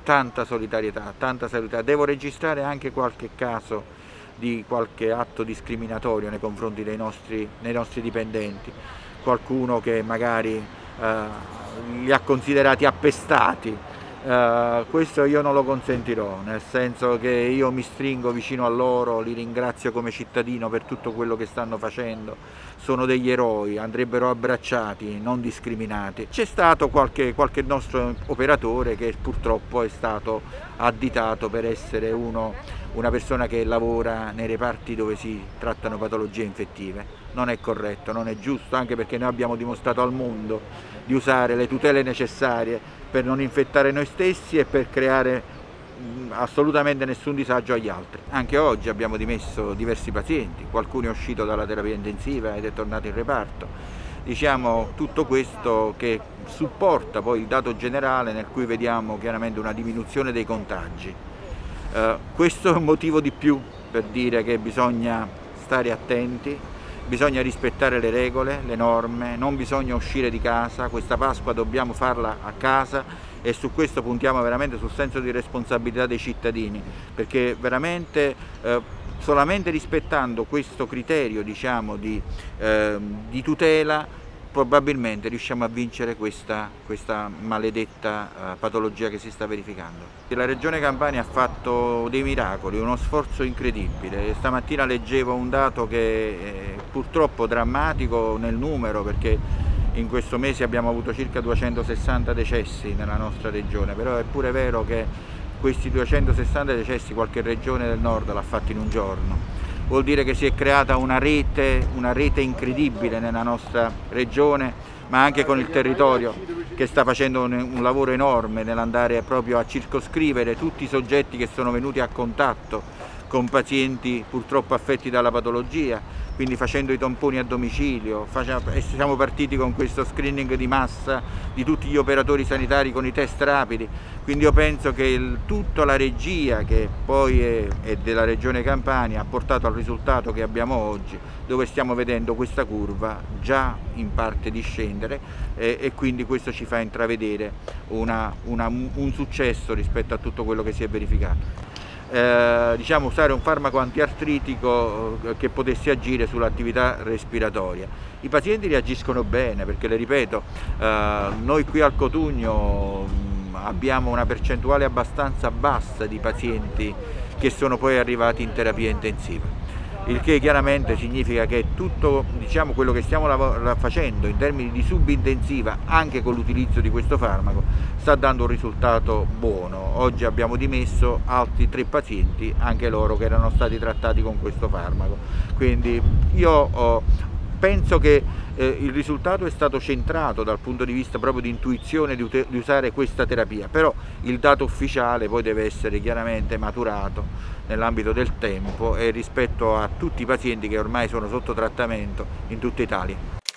tanta solidarietà, tanta solidarietà. Devo registrare anche qualche caso di qualche atto discriminatorio nei confronti dei nostri dipendenti, qualcuno che magari li ha considerati appestati. Questo io non lo consentirò, nel senso che io mi stringo vicino a loro, li ringrazio come cittadino per tutto quello che stanno facendo, sono degli eroi, andrebbero abbracciati, non discriminati. C'è stato qualche nostro operatore che purtroppo è stato additato per essere una persona che lavora nei reparti dove si trattano patologie infettive. Non è corretto, non è giusto, anche perché noi abbiamo dimostrato al mondo di usare le tutele necessarie per non infettare noi stessi e per creare assolutamente nessun disagio agli altri. Anche oggi abbiamo dimesso diversi pazienti, qualcuno è uscito dalla terapia intensiva ed è tornato in reparto. Diciamo tutto questo che supporta poi il dato generale nel cui vediamo chiaramente una diminuzione dei contagi. Questo è un motivo di più per dire che bisogna stare attenti, bisogna rispettare le regole, le norme, non bisogna uscire di casa, questa Pasqua dobbiamo farla a casa e su questo puntiamo veramente sul senso di responsabilità dei cittadini, perché veramente solamente rispettando questo criterio, diciamo, di tutela probabilmente riusciamo a vincere questa maledetta patologia che si sta verificando. La Regione Campania ha fatto dei miracoli, uno sforzo incredibile. Stamattina leggevo un dato che è purtroppo drammatico nel numero, perché in questo mese abbiamo avuto circa 260 decessi nella nostra regione, però è pure vero che questi 260 decessi qualche regione del nord l'ha fatto in un giorno. Vuol dire che si è creata una rete incredibile nella nostra regione, ma anche con il territorio che sta facendo un lavoro enorme nell'andare proprio a circoscrivere tutti i soggetti che sono venuti a contatto con pazienti purtroppo affetti dalla patologia, quindi facendo i tamponi a domicilio. Siamo partiti con questo screening di massa di tutti gli operatori sanitari con i test rapidi, quindi io penso che tutta la regia che poi è della Regione Campania ha portato al risultato che abbiamo oggi, dove stiamo vedendo questa curva già in parte discendere e quindi questo ci fa intravedere un successo rispetto a tutto quello che si è verificato. Diciamo usare un farmaco antiartritico che potesse agire sull'attività respiratoria. I pazienti reagiscono bene perché, le ripeto, noi qui al Cotugno abbiamo una percentuale abbastanza bassa di pazienti che sono poi arrivati in terapia intensiva. Il che chiaramente significa che tutto, diciamo, quello che stiamo facendo in termini di subintensiva, anche con l'utilizzo di questo farmaco, sta dando un risultato buono. Oggi abbiamo dimesso altri 3 pazienti, anche loro che erano stati trattati con questo farmaco. Quindi io penso che il risultato è stato centrato dal punto di vista proprio di intuizione di usare questa terapia, però il dato ufficiale poi deve essere chiaramente maturato nell'ambito del tempo e rispetto a tutti i pazienti che ormai sono sotto trattamento in tutta Italia.